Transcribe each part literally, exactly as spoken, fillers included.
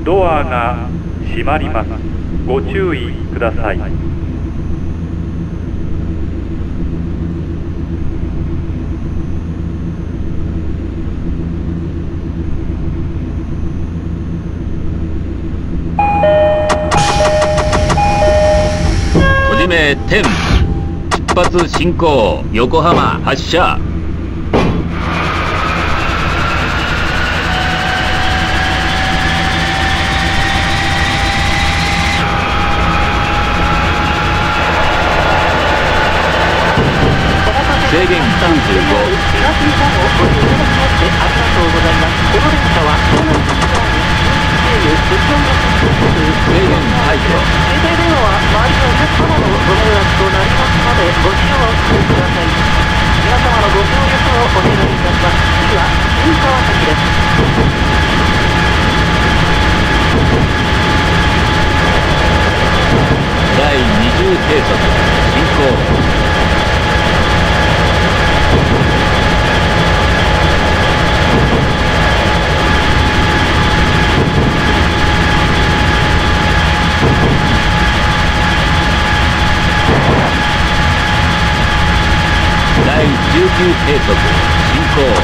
ドアが閉まります。ご注意ください。 閉じ目点、出発進行、横浜発車。制限きゅうじゅうご。 東日本をご利用くださってありがとうございます。この電車は湘南新道に経由物損が発生する制限解除。 携帯電話は周りのお客様のご迷惑となりますのでご使用ください。皆様のご協力をお願いいたします。次は新川崎です。 だいにじゅう計測進行。だいじゅうきゅう計測進行。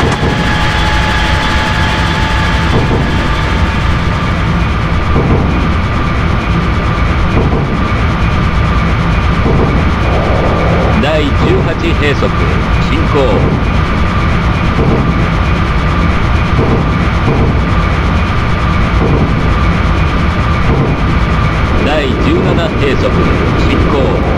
だいじゅうはち計測進行。だいじゅうなな計測進行。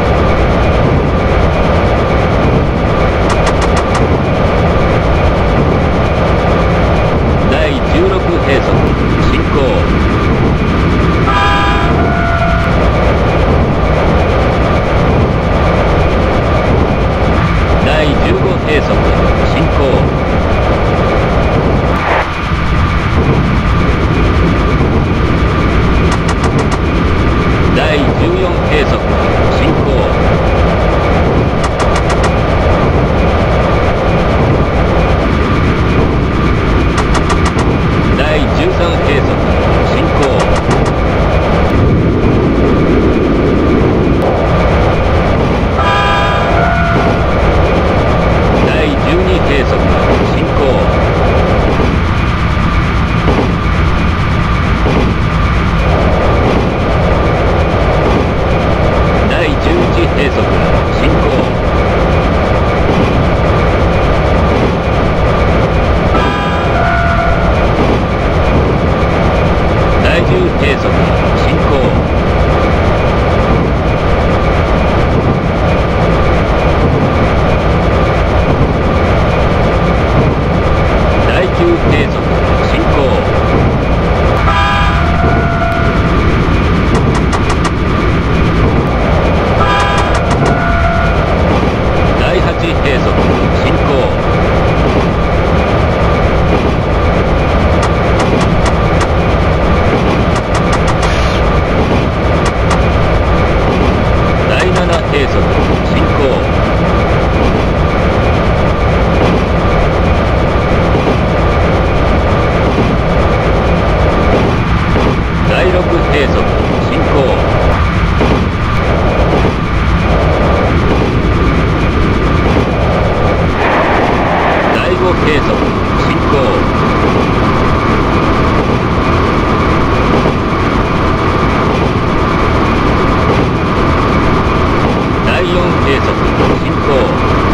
だいじゅうろく計測進行。だいじゅうご計測進行。だいじゅうよん計測進行。だいじゅうさん計測進行。だいじゅうに計測進行。だいじゅういち計測進行。だいじゅう計測進行。だいきゅう計測進行。だいはち計測進行。だいなな計測進行。だいろく計測進行。だいご計測進行。だいよん計測進行。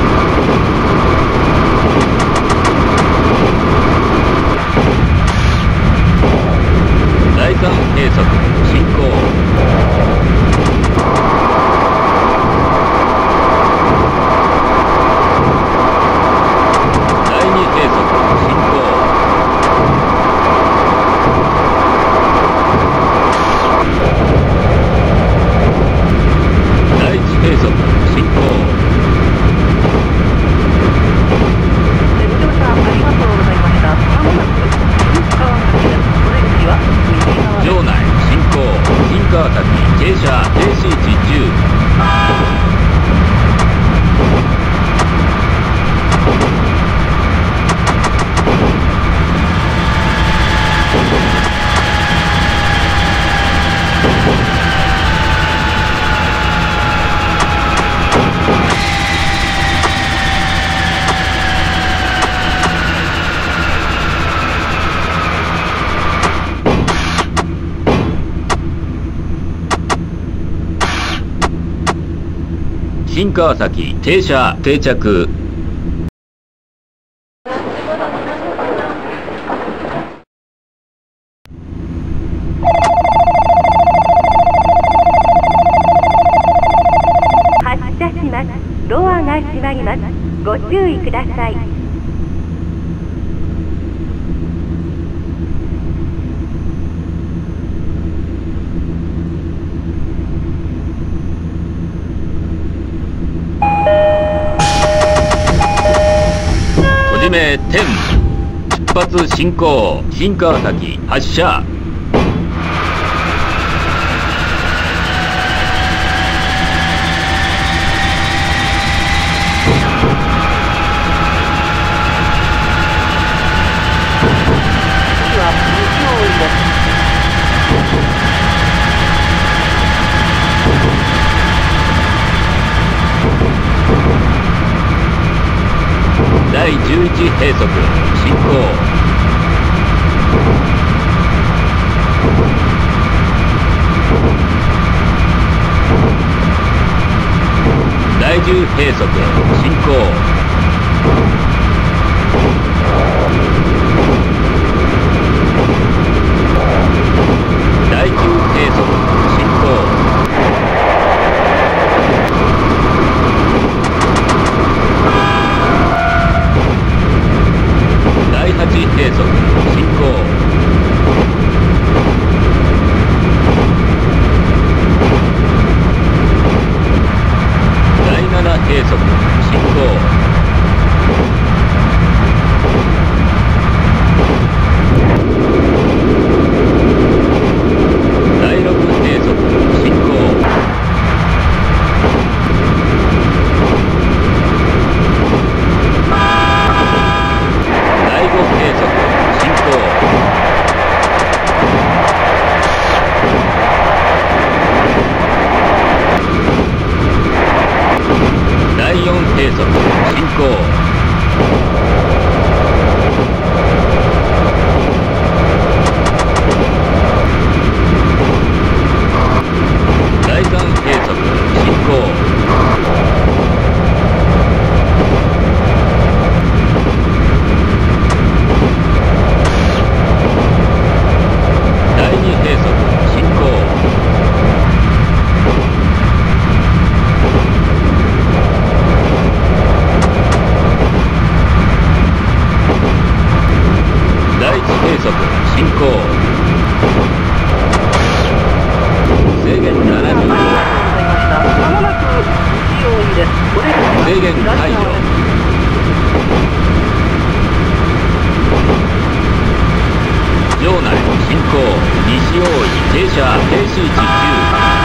だいさん計測進行。だいに計測進行。だいいち計測進行。 ご乗車ありがとうございました。まもなく新川崎です。お出口は右側です。 場内進行。新川崎停車停止位置中。 新川崎停車定着。 発車します。ドアが閉まります。ご注意ください。 閉じ目点。出発進行。新川崎発車。だいじゅういち閉塞進行。だいじゅう閉塞進行。だいきゅう閉塞進行。だいはち閉塞進行。だいなな閉塞進行。だいろく閉塞進行。だいご閉塞進行。だいよん閉塞進行。だいさん閉塞進行。だいに閉塞進行。だいいち閉塞進行。制限ななじゅうご。 まもなく西大井です。これが制限解除。場内進行。西大井停車停止位置きゅう。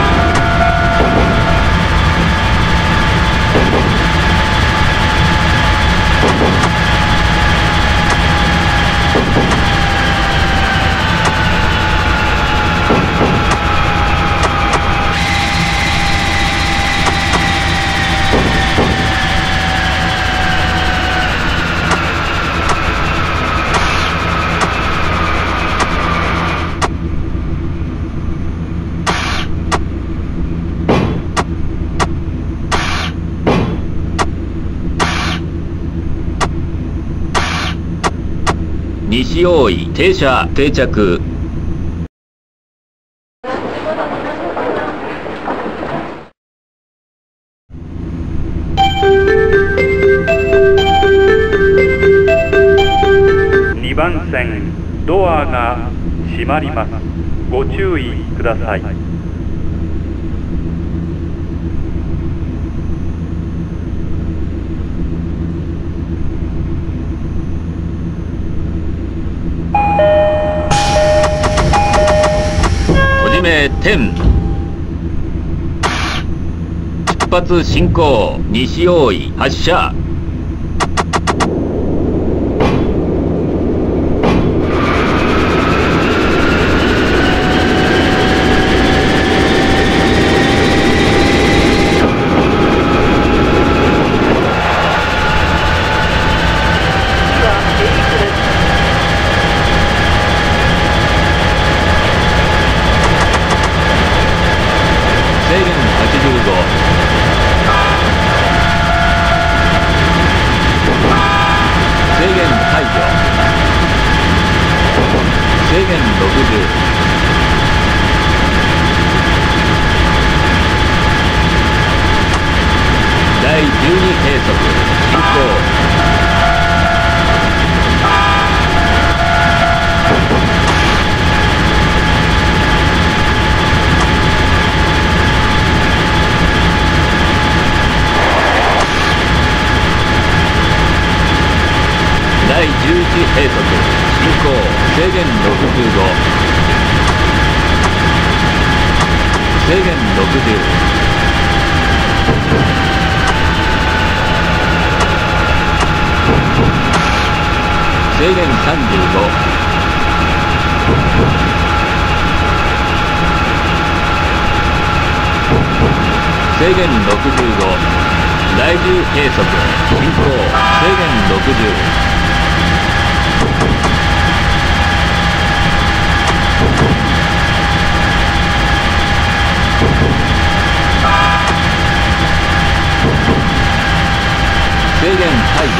西大井停車定着。 にばん線ドアが閉まります。ご注意ください。 閉じ目点。出発進行。西大井発車。制限はちじゅうご。 制限ろくじゅう。制限さんじゅうご。制限ろくじゅうご。第じゅう計測進行。制限ろくじゅう。制限解除。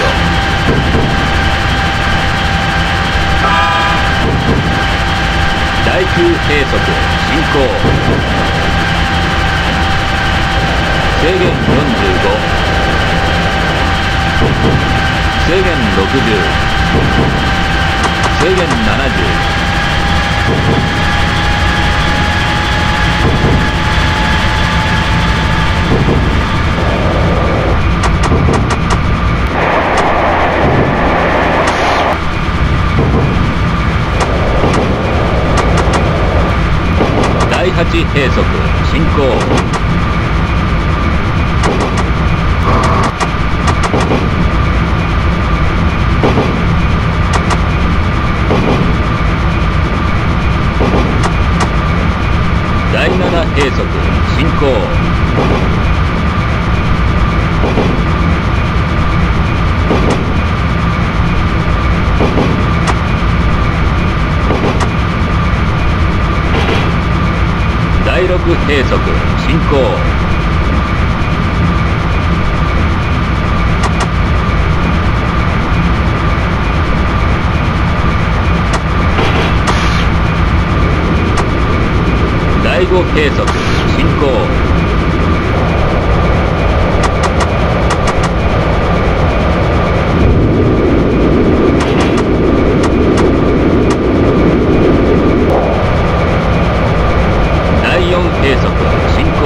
第きゅう計測進行。制限よんじゅうご。制限ろくじゅう。制限ななじゅう。だいはち計測進行。だいなな計測進行。だいろく計測進行。だいご計測進行。だいよん計測進行。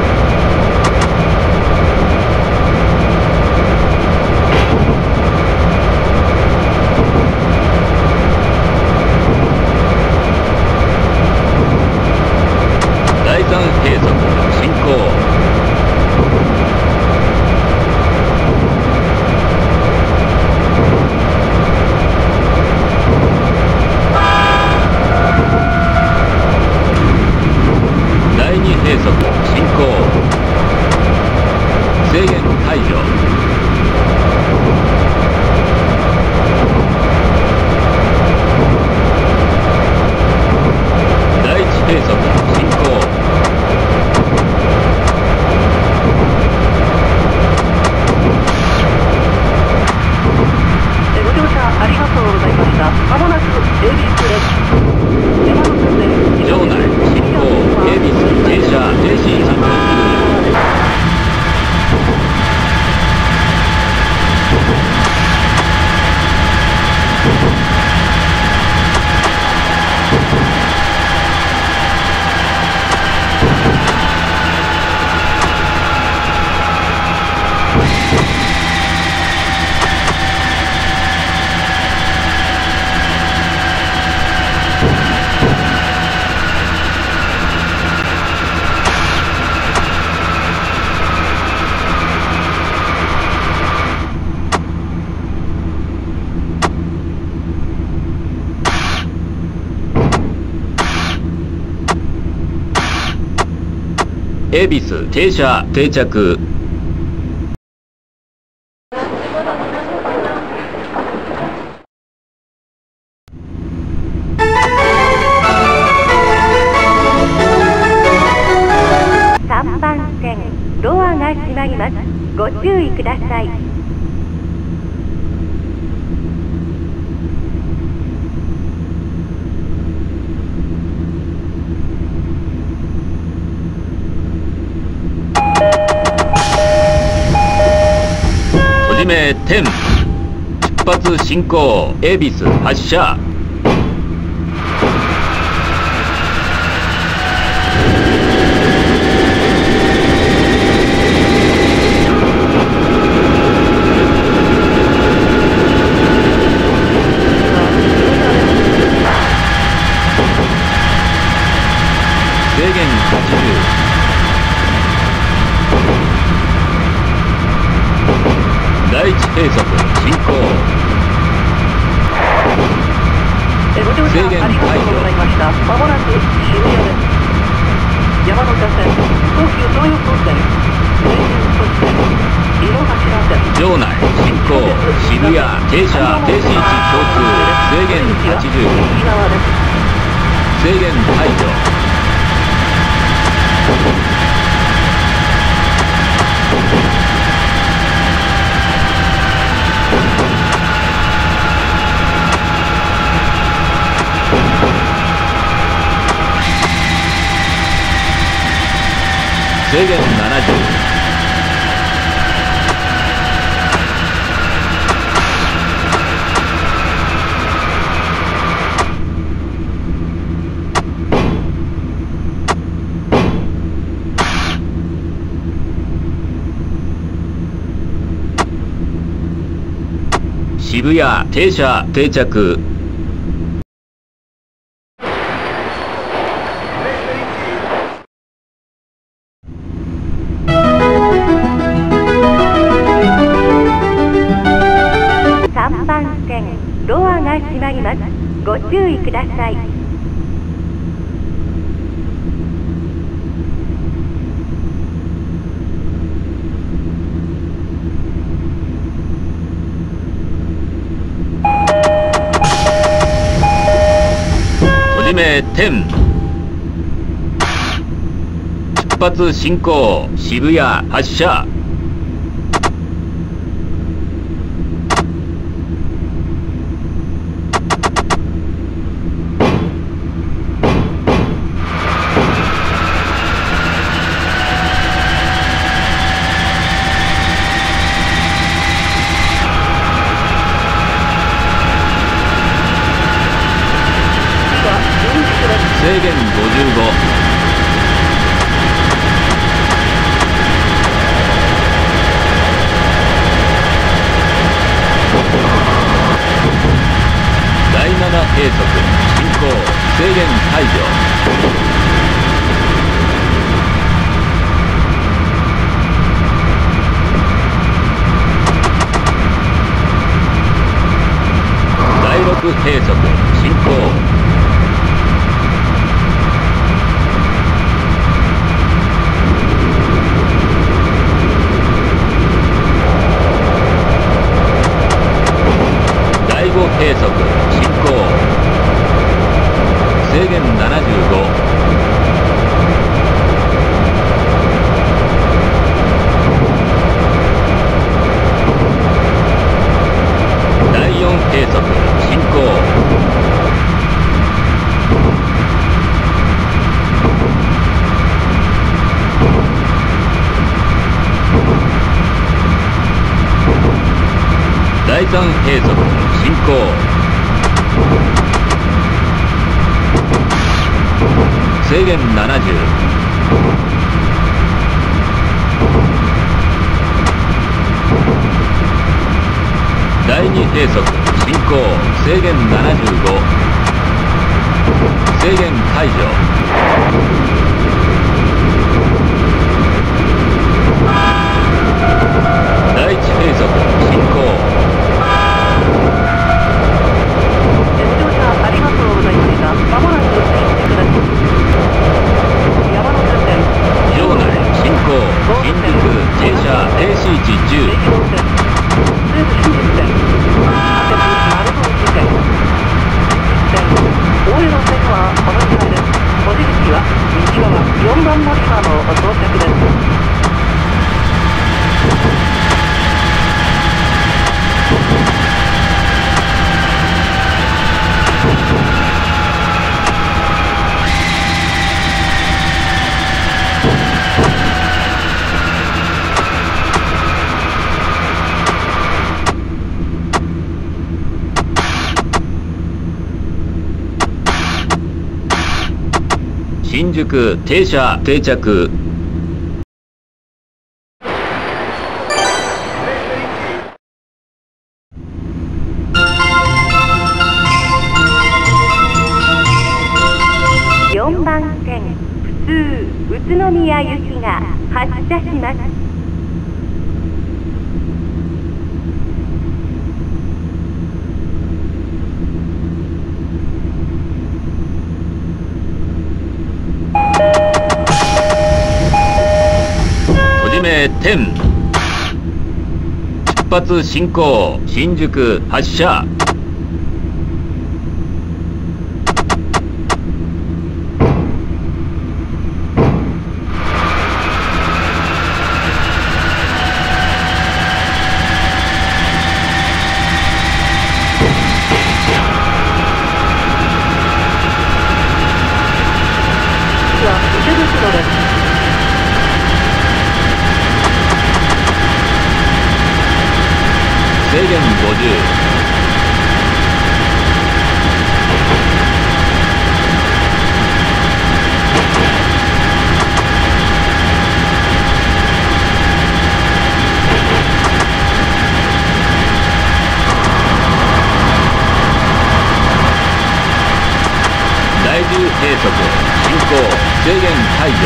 だいさん計測進行。だいに計測進行。制限解除。だいいち計測進行。 ご乗車ありがとうございました。まもなくエビスです。山手線場内進行。恵比寿停車停止時刻。恵比寿停車定着。 さんばん線ドアが閉まります。ご注意ください。 閉じ目点。出発進行。恵比寿発車。制限はちじゅう。 第一閉塞進行。 えご乗車ありがとうございました。まもなく渋谷です。山手線、東急東横線、名神都市線、井の頭線。 場内進行。渋谷停車停止位置共通。制限はちじゅう。 右側です。 制限解除。制限ななじゅう。渋谷停車定着。 さんばん線ドアが閉まります。ご注意ください。 閉じ目点。出発進行。渋谷発車。制限ごじゅうご。だいなな閉塞進行。制限解除。だいろく閉塞進行。だいご閉塞進行。制限ななじゅうご。だいよん閉塞進行。だいさん閉塞進行。制限ななじゅう。だいに閉塞進行。制限ななじゅうご。制限解除。だいいち閉塞進行。 ご乗車ありがとうございました。まもなく進んでください。山手線、 場内進行。新宿停車停止位置じゅう。 西本線、西武新宿線、明智丸の内線、新宿線、大江戸線はこの時間です。お出口は右側よんばん乗り場の到着です。 新宿停車定着。 よんばん線普通宇都宮行きが発車します。 め点。出発進行。新宿発車。 制限ごじゅう。第じゅう閉塞進行。制限解除。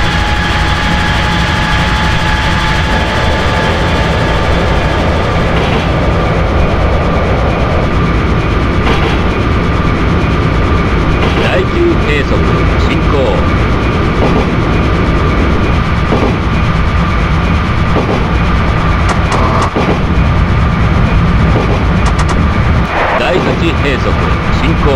第きゅう閉塞進行。第はち閉塞進行。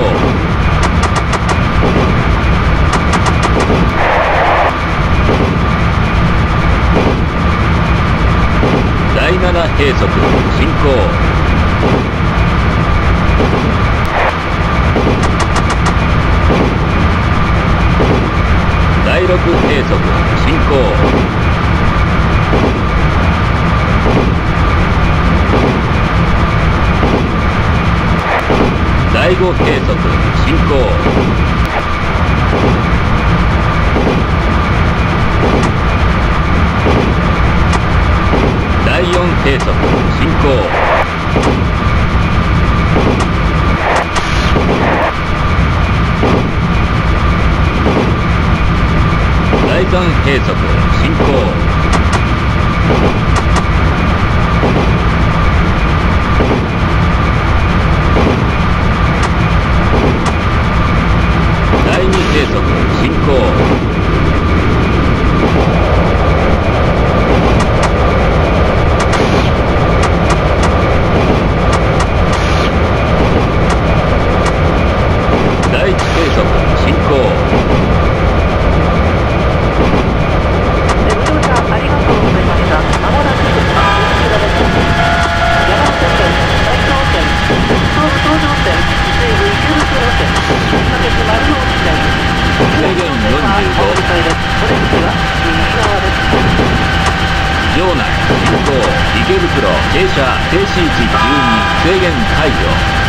第なな閉塞進行。第ろく閉塞進行。第ご閉塞進行。第よん閉塞進行。第さん閉塞進行。第に閉塞進行。第一閉塞進行。場内進行。池袋停車停止位置じゅうに。制限解除。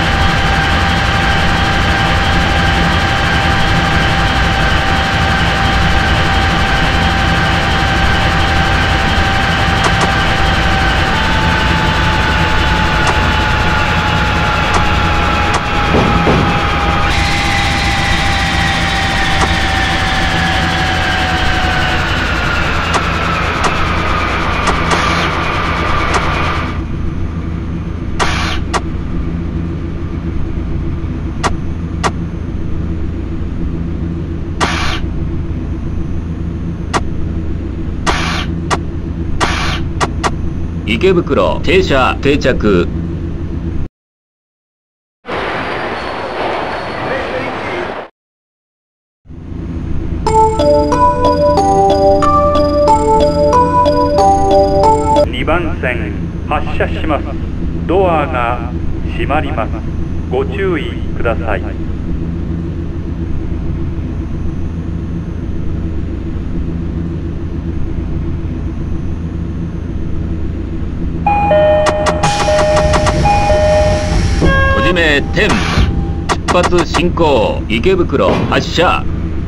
池袋停車定着。 にばん線発車します。ドアが閉まります。ご注意ください。 閉じめ点。出発進行。池袋発車。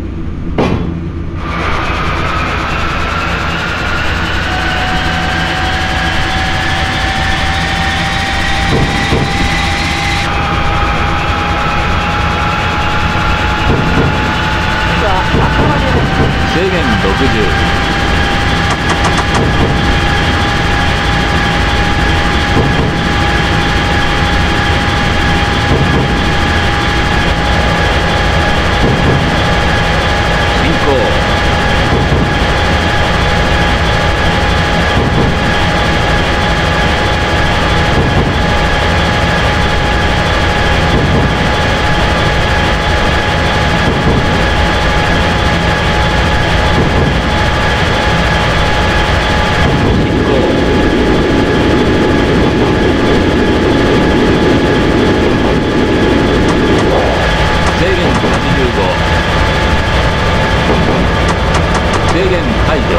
制限ろくじゅう。進行。 制限解除。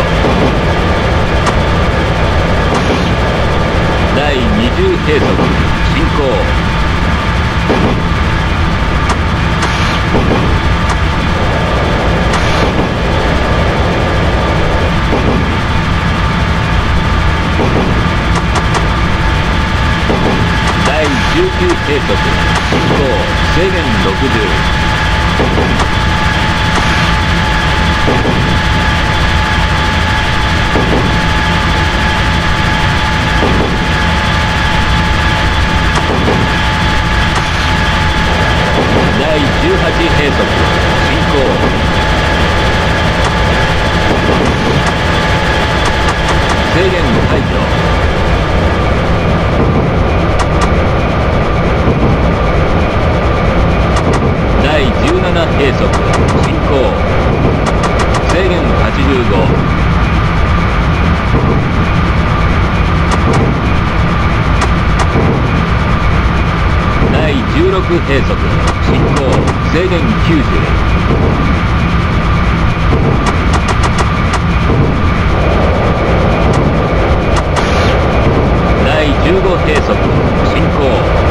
第にじゅう計測進行。第じゅうきゅう計測進行。制限ろくじゅう。第じゅうはち計測進行。制限解除。第じゅうなな計測進行。制限はちじゅうご。第じゅうろく計測進行。制限きゅうじゅう。第じゅうご計測進行。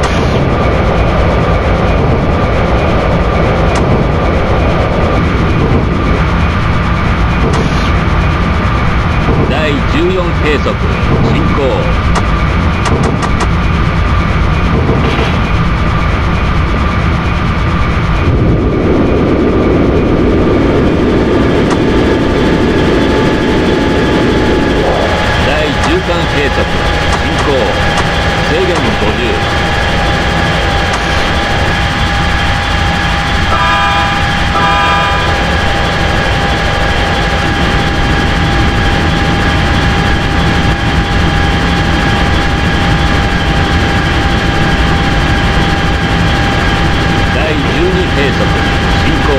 第じゅうよん計測進行。第じゅうさん計測進行。制限ごじゅう。計測進行。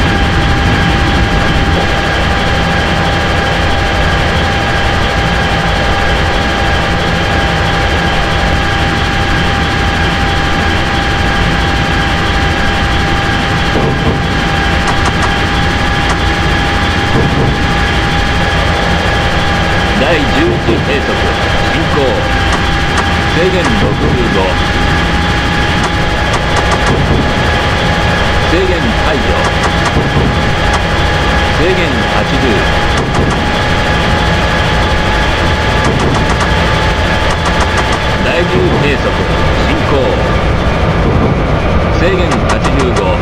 第じゅういち計測進行。制限ろくじゅうご。制限解除。制限はちじゅう。第じゅう計測進行。制限はちじゅうご。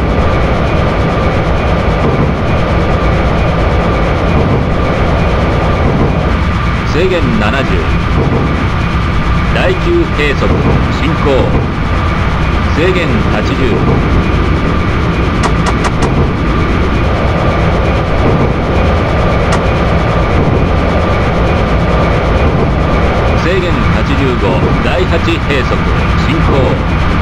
制限ななじゅう。第きゅう計測進行。制限はちじゅう。制限はちじゅうご。だいはち計測進行。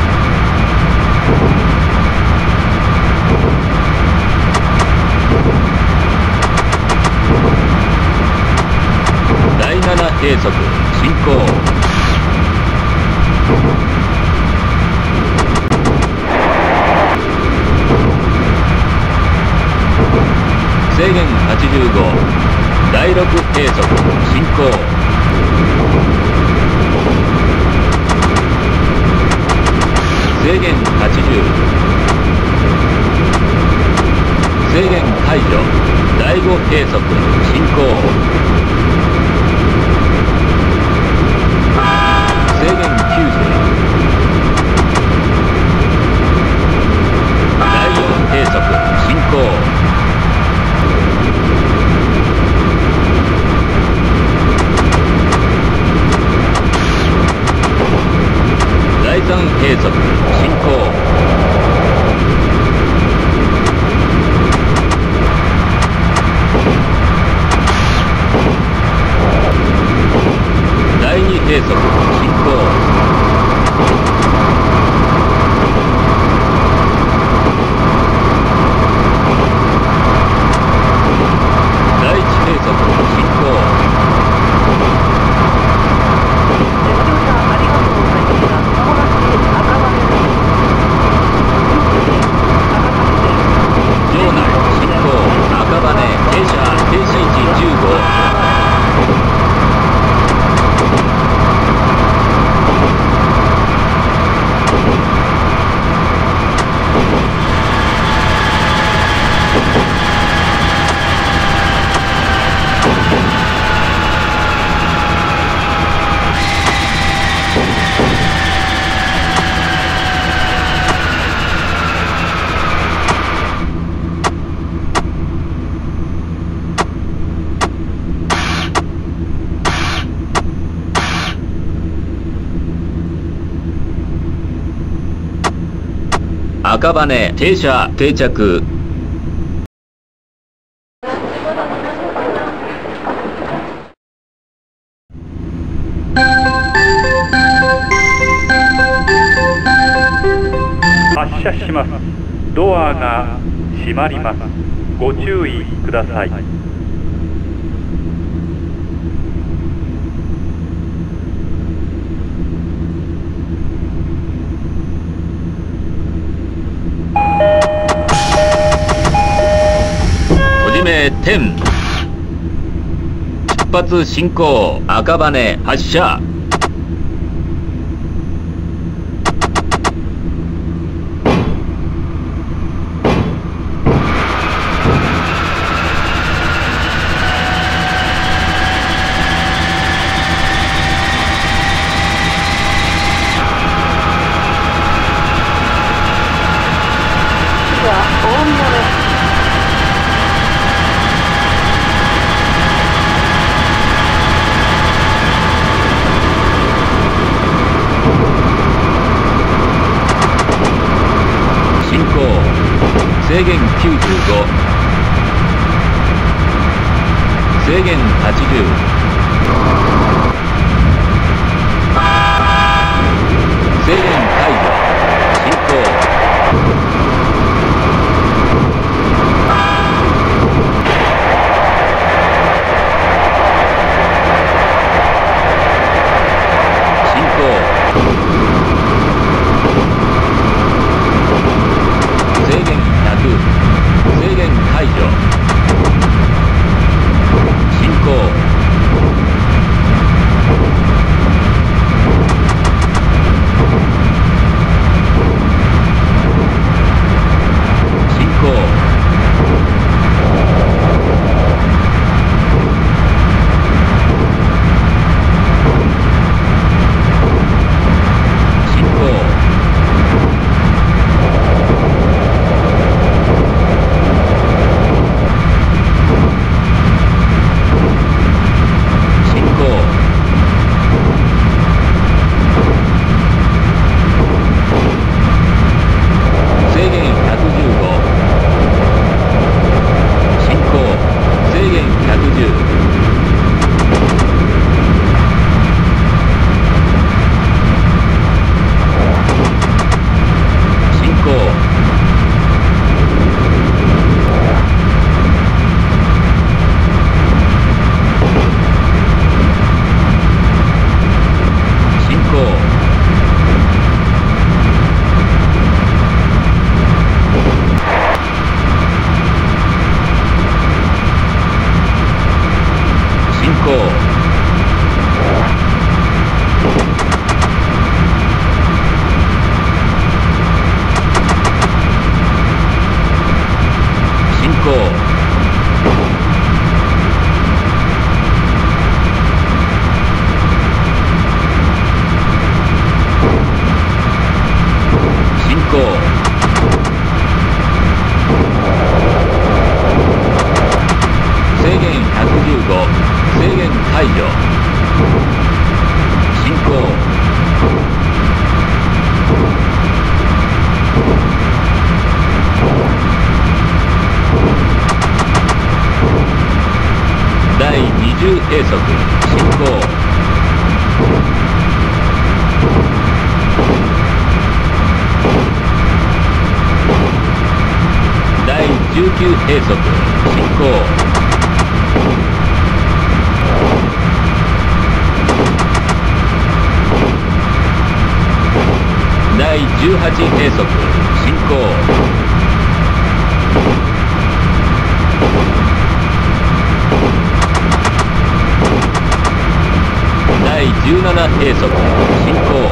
だいなな計測進行。制限はちじゅうご。だいろく計測進行。制限はちじゅう。制限解除。だいご計測進行。制限きゅうじゅう。だいよん計測進行。だいさん計測進行。 赤羽停車定着。 発車します。ドアが閉まります。ご注意ください。 閉じ目じゅう。出発進行。赤羽発車。制限きゅうじゅうご、制限はちじゅう、制限解除、進行。計測進行。だいじゅうきゅう計測進行。だいじゅうはち計測進行。だいじゅうなな計測進行。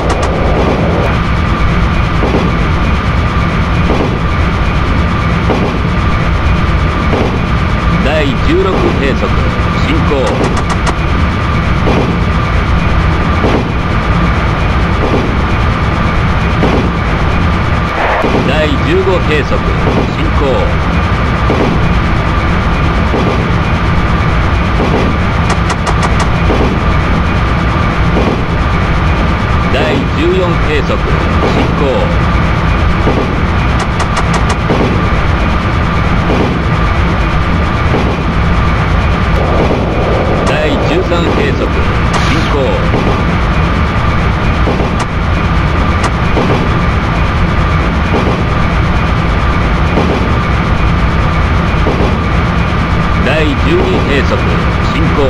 だいじゅうろく計測進行。だいじゅうご計測進行。だいじゅうよん計測進行。 第じゅうに兵則進行。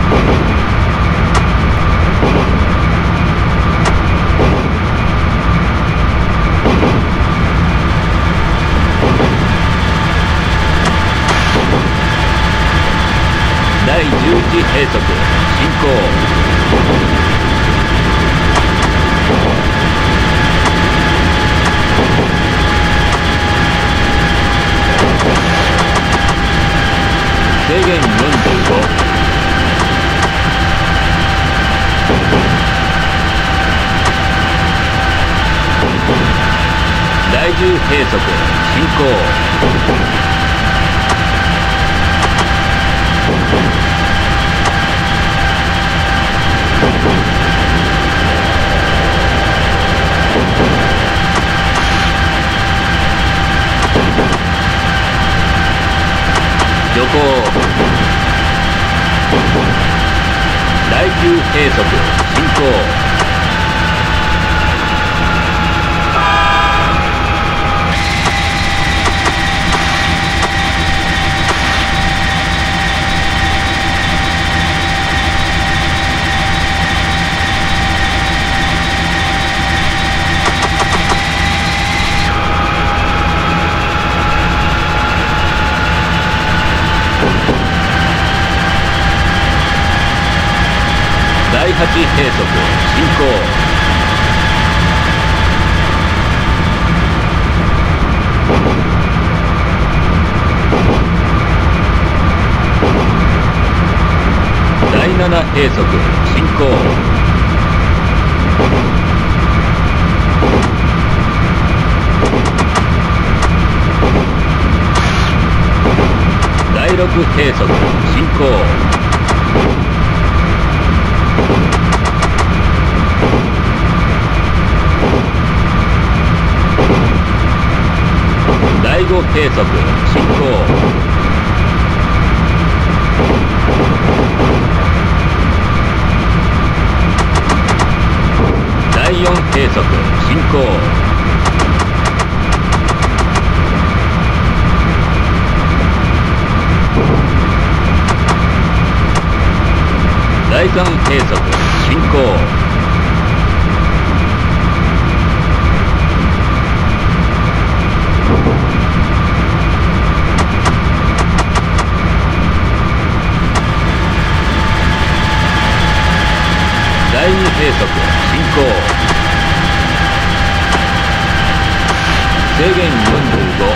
第じゅういち兵則進行。制限よんじゅうご。第じゅう兵則進行。徐行。第きゅう兵則進行。第はち兵則進行。第なな兵則進行。第ろく兵則進行。第ご兵則進行。第よん兵則進行。第さん兵則進行。第に兵則進行。制限よんじゅうご。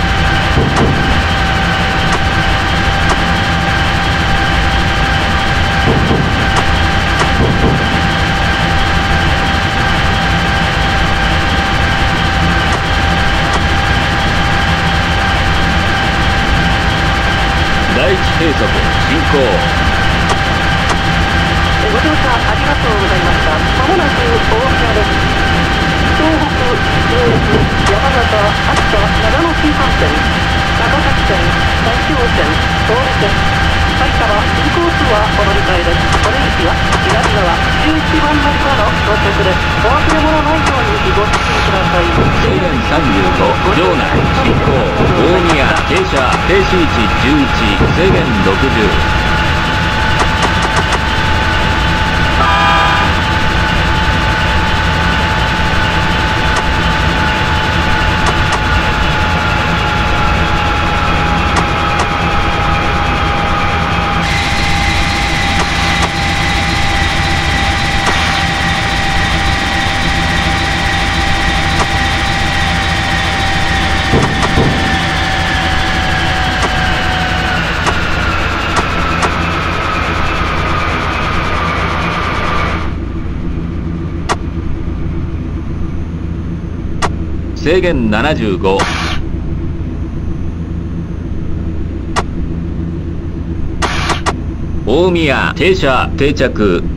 第一兵則進行。 ご乗車ありがとうございました。まもなく大宮です。東北、上越、山形、秋田、長野新幹線、長崎線、大京線、東武線、埼玉新交通はお乗り換えです。お出口は左側じゅういちばん乗り場の到着です。お忘れ物ないようにご注意ください。 制限さんじゅうご場内進行。大宮停車停止位置じゅういち制限ろくじゅう。制限ななじゅうご。大宮停車定着。